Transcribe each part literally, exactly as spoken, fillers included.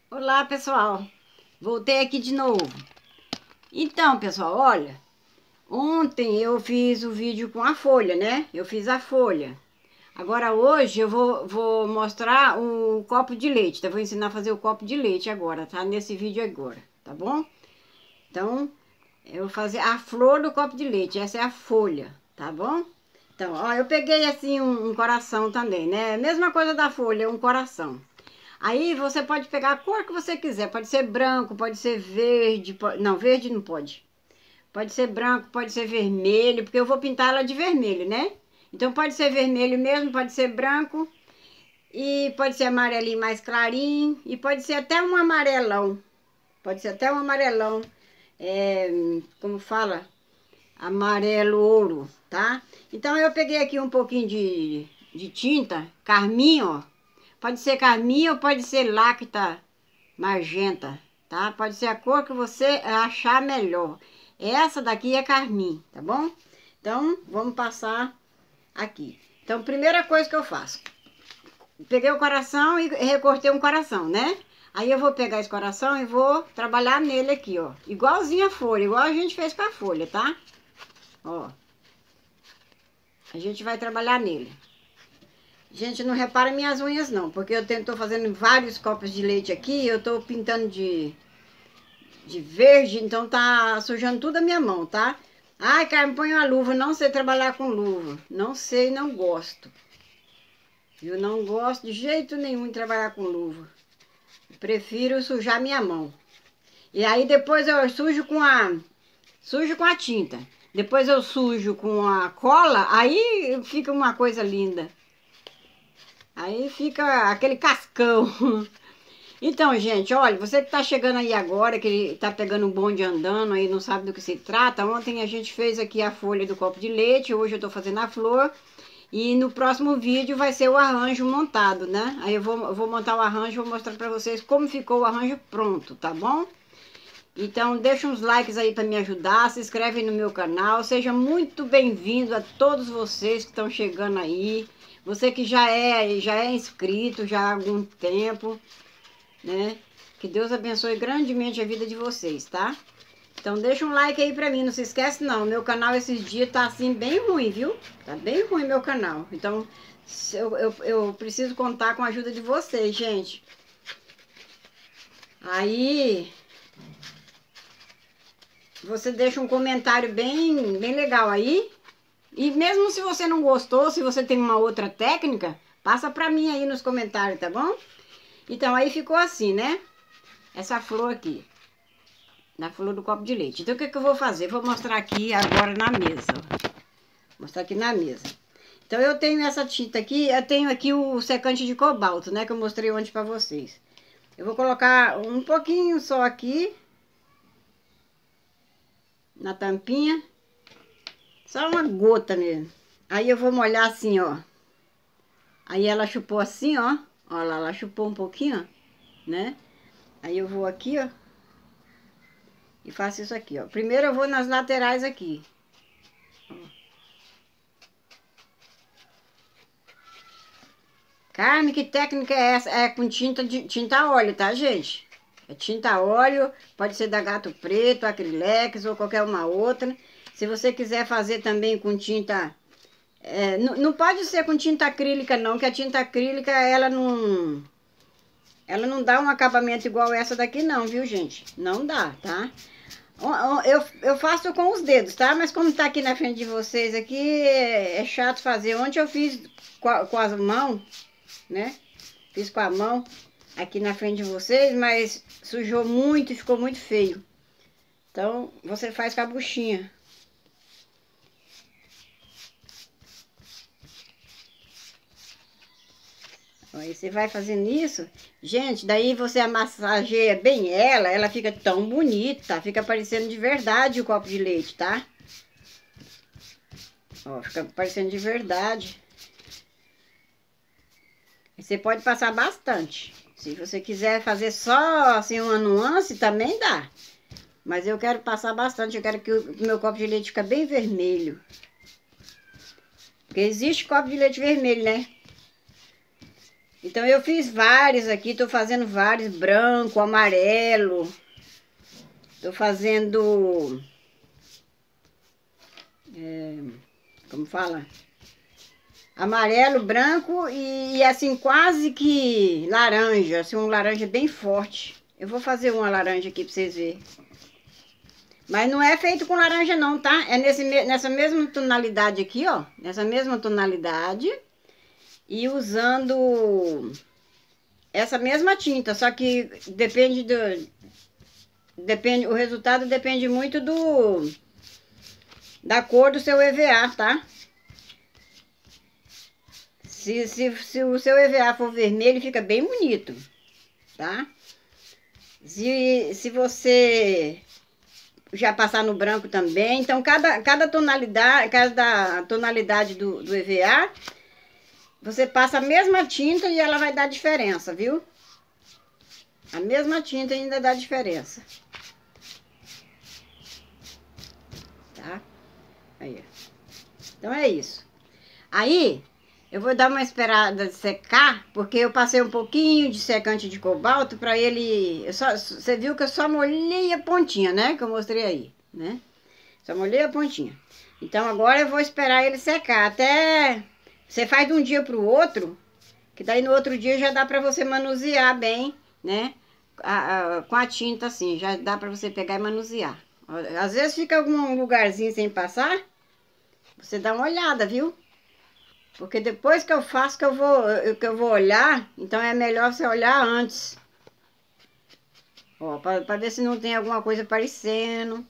Olá, pessoal. Voltei aqui de novo. Então, pessoal, olha, ontem eu fiz o vídeo com a folha, né? Eu fiz a folha. Agora hoje eu vou, vou mostrar o copo de leite, tá? Vou ensinar a fazer o copo de leite agora, tá? Nesse vídeo agora, tá bom? Então, eu vou fazer a flor do copo de leite, essa é a folha, tá bom? Então, ó, eu peguei assim um, um coração também, né? Mesma coisa da folha, um coração. Aí você pode pegar a cor que você quiser. Pode ser branco, pode ser verde. Pode... Não, verde não pode. Pode ser branco, pode ser vermelho, porque eu vou pintar ela de vermelho, né? Então pode ser vermelho mesmo, pode ser branco. E pode ser amarelinho mais clarinho. E pode ser até um amarelão. Pode ser até um amarelão. É, como fala? Amarelo ouro, tá? Então eu peguei aqui um pouquinho de, de tinta, carmim, ó. Pode ser carmim ou pode ser lacta magenta, tá? Pode ser a cor que você achar melhor. Essa daqui é carmim, tá bom? Então, vamos passar aqui. Então, primeira coisa que eu faço. Peguei o coração e recortei um coração, né? Aí eu vou pegar esse coração e vou trabalhar nele aqui, ó. Igualzinho a folha, igual a gente fez com a folha, tá? Ó. A gente vai trabalhar nele. Gente, não repara minhas unhas não, porque eu tô fazendo vários copos de leite aqui, eu tô pintando de, de verde, então tá sujando tudo a minha mão, tá? Ai, Carmen, põe uma luva, não sei trabalhar com luva, não sei, não gosto. Eu não gosto de jeito nenhum de trabalhar com luva. Prefiro sujar minha mão. E aí depois eu sujo com a, sujo com a tinta. Depois eu sujo com a cola, aí fica uma coisa linda. Aí fica aquele cascão. Então, gente, olha, você que tá chegando aí agora, que tá pegando um bonde andando aí, não sabe do que se trata. Ontem a gente fez aqui a folha do copo de leite, hoje eu tô fazendo a flor. E no próximo vídeo vai ser o arranjo montado, né? Aí eu vou, eu vou montar o arranjo e vou mostrar pra vocês como ficou o arranjo pronto, tá bom? Então, deixa uns likes aí pra me ajudar, se inscreve no meu canal. Seja muito bem-vindo a todos vocês que estão chegando aí. Você que já é, já é inscrito já há algum tempo, né? Que Deus abençoe grandemente a vida de vocês, tá? Então deixa um like aí pra mim, não se esquece não. Meu canal esses dias tá assim bem ruim, viu? Tá bem ruim meu canal. Então eu, eu, eu preciso contar com a ajuda de vocês, gente. Aí você deixa um comentário bem, bem legal aí. E mesmo se você não gostou, se você tem uma outra técnica, passa pra mim aí nos comentários, tá bom? Então, aí ficou assim, né? Essa flor aqui. Na flor do copo de leite. Então, o que que eu vou fazer? Vou mostrar aqui agora na mesa. Ó. Mostrar aqui na mesa. Então, eu tenho essa tinta aqui. Eu tenho aqui o secante de cobalto, né? Que eu mostrei ontem pra vocês. Eu vou colocar um pouquinho só aqui. Na tampinha. Só uma gota mesmo. Aí eu vou molhar assim, ó. Aí ela chupou assim, ó. Ó lá, ela chupou um pouquinho, ó, né? Aí eu vou aqui, ó. E faço isso aqui, ó. Primeiro eu vou nas laterais aqui. Ó. Carmen, que técnica é essa? É com tinta de tinta óleo, tá, gente? É tinta óleo, pode ser da Gato Preto, Acrylex ou qualquer uma outra. Se você quiser fazer também com tinta... É, não, não pode ser com tinta acrílica não, que a tinta acrílica, ela não... Ela não dá um acabamento igual essa daqui não, viu, gente? Não dá, tá? Eu, eu faço com os dedos, tá? Mas como tá aqui na frente de vocês aqui, é, é chato fazer. Ontem eu fiz com, a, com as mãos, né? Fiz com a mão aqui na frente de vocês, mas sujou muito e ficou muito feio. Então, você faz com a buchinha. Aí você vai fazendo isso, gente, daí você massageia bem ela, ela fica tão bonita, fica parecendo de verdade o copo de leite, tá? Ó, fica parecendo de verdade. Você pode passar bastante. Se você quiser fazer só assim uma nuance, também dá. Mas eu quero passar bastante, eu quero que o meu copo de leite fique bem vermelho. Porque existe copo de leite vermelho, né? Então eu fiz vários aqui, tô fazendo vários, branco, amarelo. Tô fazendo... É, como fala? Amarelo, branco e, e assim quase que laranja, assim um laranja bem forte. Eu vou fazer uma laranja aqui pra vocês verem. Mas não é feito com laranja não, tá? É nesse, nessa mesma tonalidade aqui, ó. Nessa mesma tonalidade. E usando essa mesma tinta, só que depende do... Depende, o resultado depende muito do... da cor do seu E V A, tá? Se, se, se o seu E V A for vermelho, fica bem bonito, tá? Se, se você já passar no branco também, então cada, cada tonalidade, cada tonalidade do, do E V A, você passa a mesma tinta e ela vai dar diferença, viu? A mesma tinta ainda dá diferença. Tá? Aí, então é isso. Aí... eu vou dar uma esperada de secar, porque eu passei um pouquinho de secante de cobalto para ele... Eu só, você viu que eu só molhei a pontinha, né? Que eu mostrei aí, né? Só molhei a pontinha. Então agora eu vou esperar ele secar. Até... você faz de um dia para o outro, que daí no outro dia já dá para você manusear bem, né? A, a, com a tinta assim, já dá para você pegar e manusear. Às vezes fica algum lugarzinho sem passar, você dá uma olhada, viu? Porque depois que eu faço que eu vou, que eu vou olhar, então é melhor você olhar antes. Ó, para ver se não tem alguma coisa aparecendo.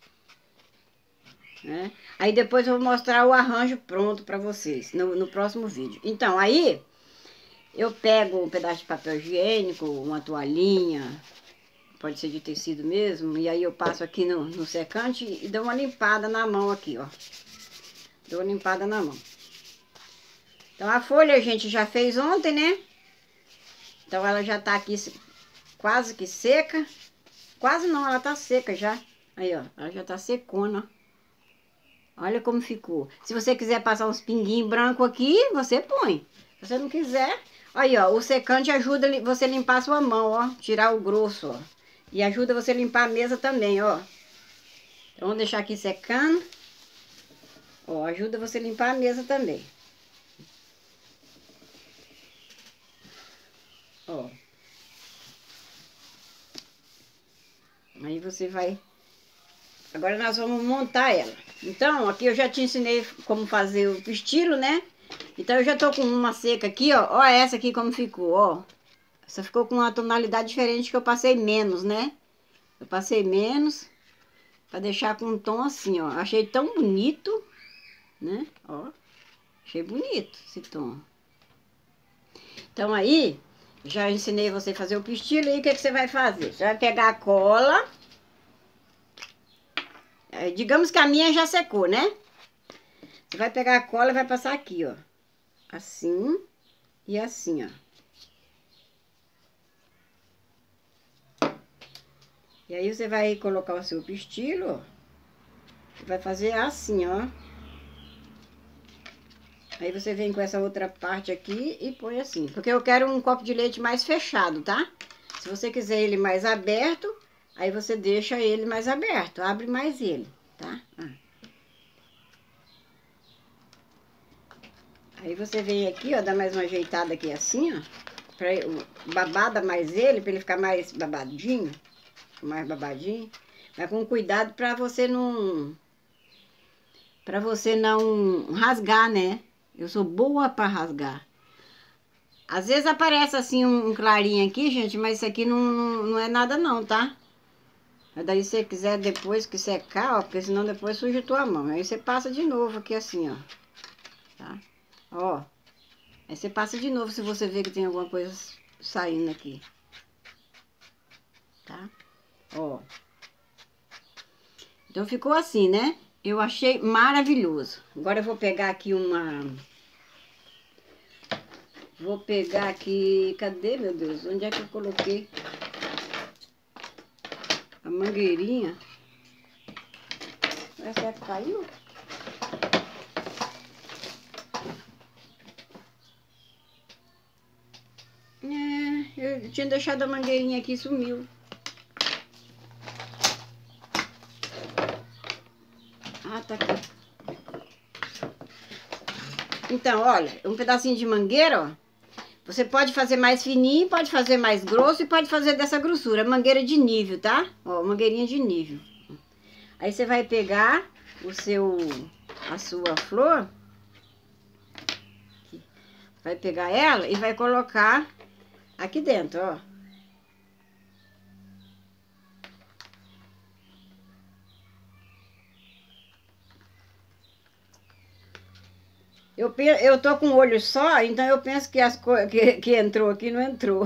Né? Aí depois eu vou mostrar o arranjo pronto para vocês no, no próximo vídeo. Então, aí eu pego um pedaço de papel higiênico, uma toalhinha, pode ser de tecido mesmo, e aí eu passo aqui no, no secante e dou uma limpada na mão aqui, ó. Dou uma limpada na mão. Então a folha a gente já fez ontem, né? Então ela já tá aqui quase que seca. Quase não, ela tá seca já. Aí, ó, ela já tá secona. Olha como ficou. Se você quiser passar uns pinguinhos brancos aqui, você põe. Se você não quiser... aí, ó, o secante ajuda você a limpar a sua mão, ó. Tirar o grosso, ó. E ajuda você a limpar a mesa também, ó. Então vamos deixar aqui secando. Ó, ajuda você a limpar a mesa também. Ó. Aí você vai... agora nós vamos montar ela. Então, aqui eu já te ensinei como fazer o estilo, né? Então eu já tô com uma seca aqui, ó. Ó essa aqui como ficou, ó. Essa ficou com uma tonalidade diferente que eu passei menos, né? Eu passei menos pra deixar com um tom assim, ó. Achei tão bonito, né? Ó. Achei bonito esse tom. Então aí... já ensinei você a fazer o pistilo, e o que, que você vai fazer? Você vai pegar a cola, é, digamos que a minha já secou, né? Você vai pegar a cola e vai passar aqui, ó. Assim e assim, ó. E aí você vai colocar o seu pistilo, ó. Vai fazer assim, ó. Aí você vem com essa outra parte aqui e põe assim. Porque eu quero um copo de leite mais fechado, tá? Se você quiser ele mais aberto, aí você deixa ele mais aberto. Abre mais ele, tá? Ah. Aí você vem aqui, ó, dá mais uma ajeitada aqui assim, ó. Pra babada mais ele, pra ele ficar mais babadinho. Mais babadinho. Mas com cuidado pra você não... pra você não rasgar, né? Eu sou boa pra rasgar. Às vezes aparece assim um, um clarinho aqui, gente, mas isso aqui não, não, não é nada não, tá? Mas daí se você quiser depois que secar, ó, porque senão depois suja a tua mão. Aí você passa de novo aqui assim, ó. Tá? Ó. Aí você passa de novo se você vê que tem alguma coisa saindo aqui. Tá? Ó. Então ficou assim, né? Eu achei maravilhoso. Agora eu vou pegar aqui uma... vou pegar aqui... cadê, meu Deus? Onde é que eu coloquei? A mangueirinha. Essa é que caiu? tinha deixado a mangueirinha aqui, sumiu. Ah, tá aqui. Então, olha, um pedacinho de mangueira, ó. Você pode fazer mais fininho, pode fazer mais grosso e pode fazer dessa grossura. Mangueira de nível, tá? Ó, mangueirinha de nível. Aí você vai pegar o seu, a sua flor, vai pegar ela e vai colocar aqui dentro, ó. Eu, eu tô com o olho só, então eu penso que as coisas que, que entrou aqui não entrou.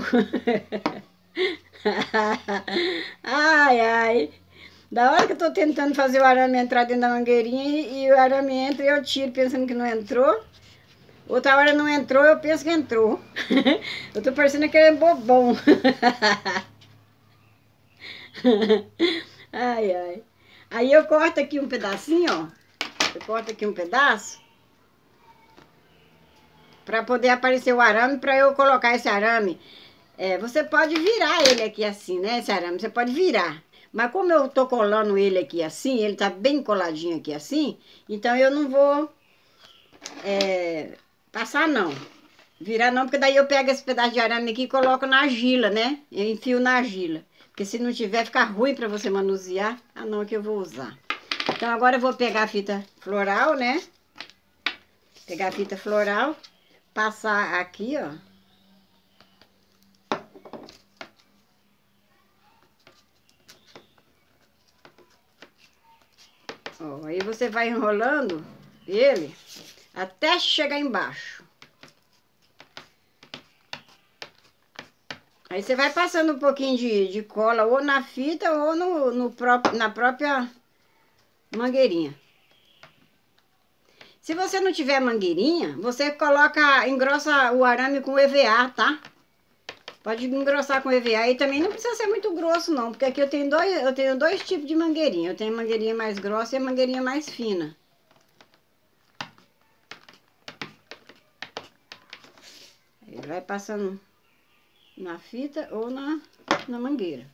Ai, ai. Da hora que eu tô tentando fazer o arame entrar dentro da mangueirinha e, e o arame entra e eu tiro pensando que não entrou. Outra hora não entrou, eu penso que entrou. Eu tô parecendo aquele bobão. Ai, ai. Aí eu corto aqui um pedacinho, ó. Eu corto aqui um pedaço. Pra poder aparecer o arame, pra eu colocar esse arame. É, você pode virar ele aqui assim, né? Esse arame, você pode virar. Mas como eu tô colando ele aqui assim, ele tá bem coladinho aqui assim, então eu não vou é, passar não. Virar não, porque daí eu pego esse pedaço de arame aqui e coloco na argila, né? Eu enfio na argila. Porque se não tiver, fica ruim pra você manusear. Ah, não, é que eu vou usar. Então agora eu vou pegar a fita floral, né? Pegar a fita floral, passar aqui, ó. Ó, aí você vai enrolando ele até chegar embaixo. Aí você vai passando um pouquinho de, de cola ou na fita ou no, no próprio, na própria mangueirinha. Se você não tiver mangueirinha, você coloca, engrossa o arame com E V A, tá? Pode engrossar com E V A e também não precisa ser muito grosso não, porque aqui eu tenho dois, eu tenho dois tipos de mangueirinha. Eu tenho a mangueirinha mais grossa e a mangueirinha mais fina. Aí vai passando na fita ou na, na mangueira.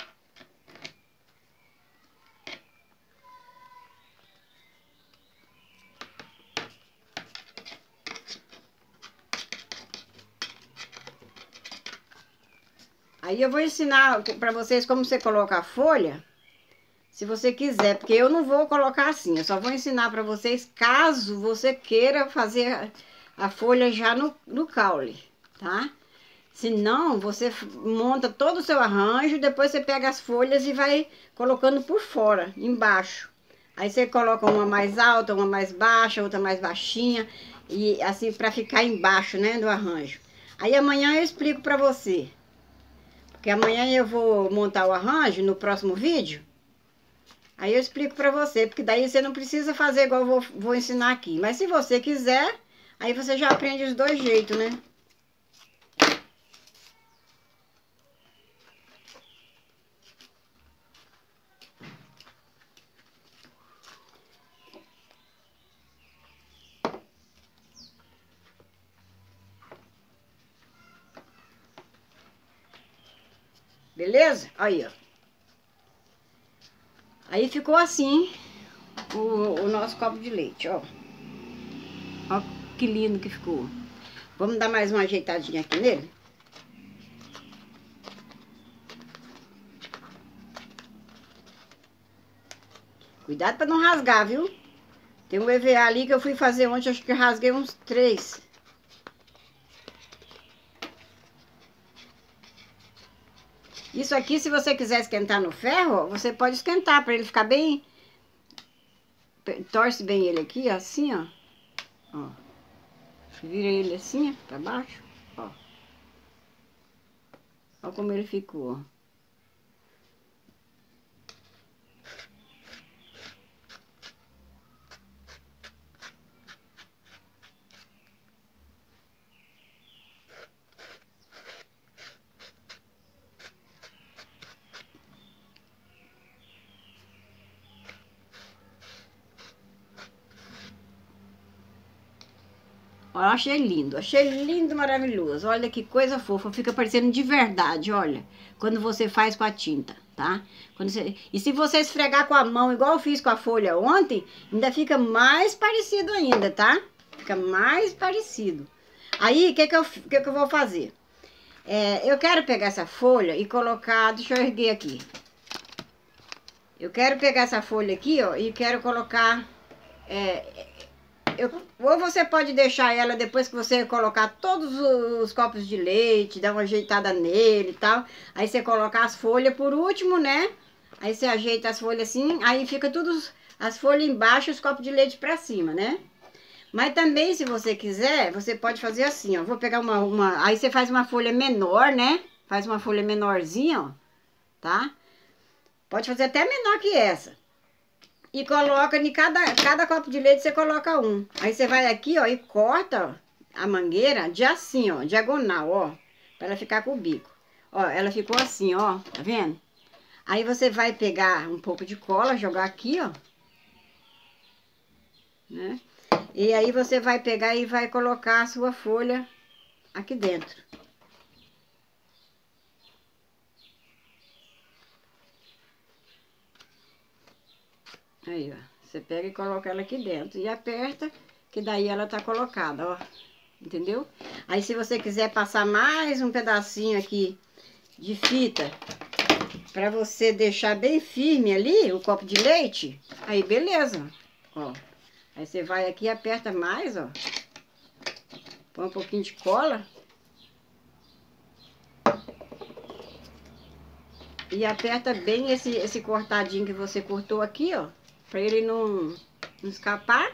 Aí eu vou ensinar para vocês como você coloca a folha, se você quiser, porque eu não vou colocar assim, eu só vou ensinar para vocês caso você queira fazer a folha já no, no caule, tá? Se não, você monta todo o seu arranjo, depois você pega as folhas e vai colocando por fora, embaixo. Aí você coloca uma mais alta, uma mais baixa, outra mais baixinha, e assim para ficar embaixo, né, do arranjo. Aí amanhã eu explico para você. Porque amanhã eu vou montar o arranjo no próximo vídeo. Aí eu explico pra você, porque daí você não precisa fazer igual eu vou, vou ensinar aqui. Mas se você quiser, aí você já aprende os dois jeitos, né? Beleza? Aí, ó. Aí ficou assim o, o nosso copo de leite, ó. Ó que lindo que ficou. Vamos dar mais uma ajeitadinha aqui nele? Cuidado pra não rasgar, viu? Tem um E V A ali que eu fui fazer ontem, acho que eu rasguei uns três. Isso aqui, se você quiser esquentar no ferro, você pode esquentar para ele ficar bem... Torce bem ele aqui, assim, ó. Ó. Vira ele assim, ó, pra baixo, ó. Ó como ele ficou, ó. Ó, achei lindo, achei lindo, maravilhoso. Olha que coisa fofa, fica parecendo de verdade, olha. Quando você faz com a tinta, tá? Quando você... E se você esfregar com a mão, igual eu fiz com a folha ontem, ainda fica mais parecido ainda, tá? Fica mais parecido. Aí, o que que eu, que que eu vou fazer? É, eu quero pegar essa folha e colocar... Deixa eu erguer aqui. Eu quero pegar essa folha aqui, ó, e quero colocar... É, eu, ou você pode deixar ela depois que você colocar todos os copos de leite, dar uma ajeitada nele e tal. Aí você coloca as folhas por último, né? Aí você ajeita as folhas assim, aí fica tudo as folhas embaixo e os copos de leite pra cima, né? Mas também, se você quiser, você pode fazer assim, ó. Vou pegar uma, uma... Aí você faz uma folha menor, né? Faz uma folha menorzinha, ó. Tá? Pode fazer até menor que essa. E coloca em cada, cada copo de leite, você coloca um. Aí você vai aqui, ó, e corta ó, a mangueira de assim, ó, diagonal, ó. Pra ela ficar com o bico. Ó, ela ficou assim, ó, tá vendo? Aí você vai pegar um pouco de cola, jogar aqui, ó. Né? E aí você vai pegar e vai colocar a sua folha aqui dentro. Aí, ó. Você pega e coloca ela aqui dentro. E aperta, que daí ela tá colocada, ó. Entendeu? Aí se você quiser passar mais um pedacinho aqui de fita, pra você deixar bem firme ali o copo de leite, aí beleza, ó. Aí você vai aqui e aperta mais, ó. Põe um pouquinho de cola. E aperta bem esse, esse cortadinho que você cortou aqui, ó. Pra ele não, não escapar.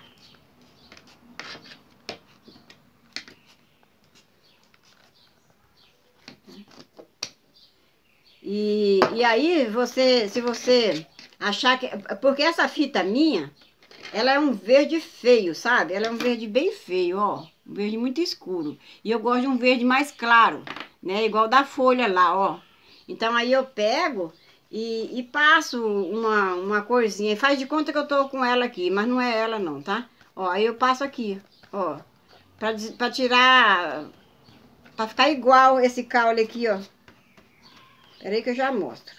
E, e aí, você, se você achar que... Porque essa fita minha, ela é um verde feio, sabe? Ela é um verde bem feio, ó. Um verde muito escuro. E eu gosto de um verde mais claro, né? Igual da folha lá, ó. Então aí eu pego e, e passo uma, uma corzinha. Faz de conta que eu tô com ela aqui, mas não é ela não, tá? Ó, aí eu passo aqui, ó. Pra, pra tirar... Pra ficar igual esse caule aqui, ó. Peraí que eu já mostro.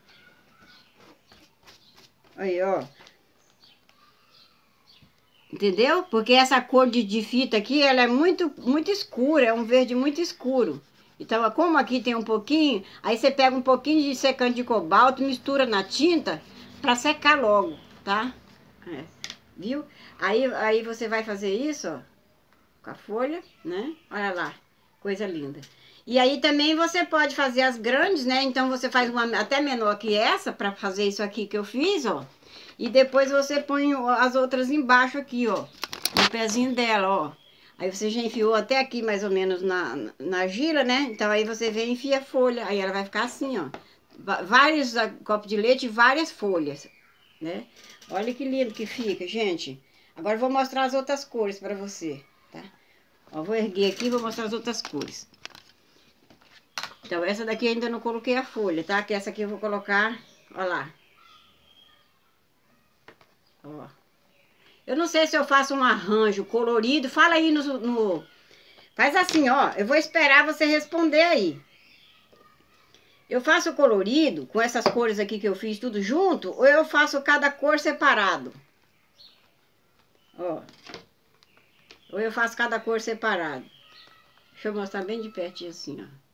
Aí, ó. Entendeu? Porque essa cor de, de fita aqui, ela é muito, muito escura, é um verde muito escuro. Então, como aqui tem um pouquinho, aí você pega um pouquinho de secante de cobalto, mistura na tinta pra secar logo, tá? É. Viu? Aí, aí você vai fazer isso, ó, com a folha, né? Olha lá, coisa linda. E aí também você pode fazer as grandes, né? Então você faz uma até menor que essa, pra fazer isso aqui que eu fiz, ó. E depois você põe as outras embaixo aqui, ó. No pezinho dela, ó. Aí você já enfiou até aqui mais ou menos na, na, na argila, né? Então aí você vem e enfia a folha. Aí ela vai ficar assim, ó. Vários copos de leite e várias folhas, né? Olha que lindo que fica, gente. Agora eu vou mostrar as outras cores pra você, tá? Ó, vou erguer aqui e vou mostrar as outras cores. Então, essa daqui ainda não coloquei a folha, tá? Que essa aqui eu vou colocar, ó lá. Ó. Eu não sei se eu faço um arranjo colorido. Fala aí no, no... Faz assim, ó. Eu vou esperar você responder aí. Eu faço colorido com essas cores aqui que eu fiz tudo junto, ou eu faço cada cor separado? Ó. Ou eu faço cada cor separado. Deixa eu mostrar bem de pertinho assim, ó.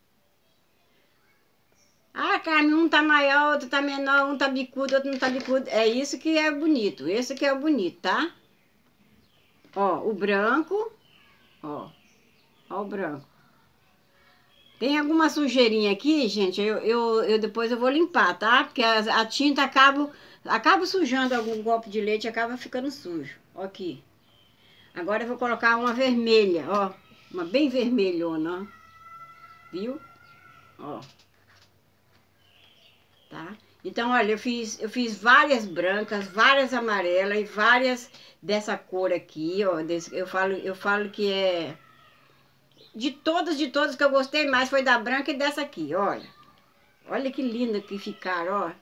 Ah, Carmen, um tá maior, outro tá menor, um tá bicudo, outro não tá bicudo. É isso que é bonito, esse que é o bonito, tá? Ó, o branco, ó, ó o branco. Tem alguma sujeirinha aqui, gente, eu, eu, eu depois eu vou limpar, tá? Porque a, a tinta acaba, acaba sujando algum copo de leite, acaba ficando sujo. Ó aqui. Agora eu vou colocar uma vermelha, ó, uma bem vermelhona, ó. Viu? Ó. Tá? Então, olha, eu fiz, eu fiz várias brancas, várias amarelas e várias dessa cor aqui, ó. Desse, eu, falo, eu falo que é... De todas, de todas que eu gostei mais foi da branca e dessa aqui, olha. Olha que linda que ficaram, ó.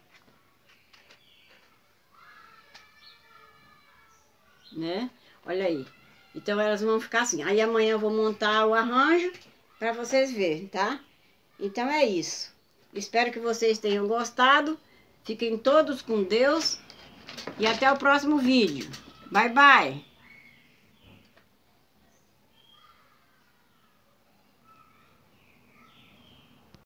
Né? Olha aí. Então elas vão ficar assim. Aí amanhã eu vou montar o arranjo para vocês verem, tá? Então é isso. Espero que vocês tenham gostado. Fiquem todos com Deus. E até o próximo vídeo. Bye, bye!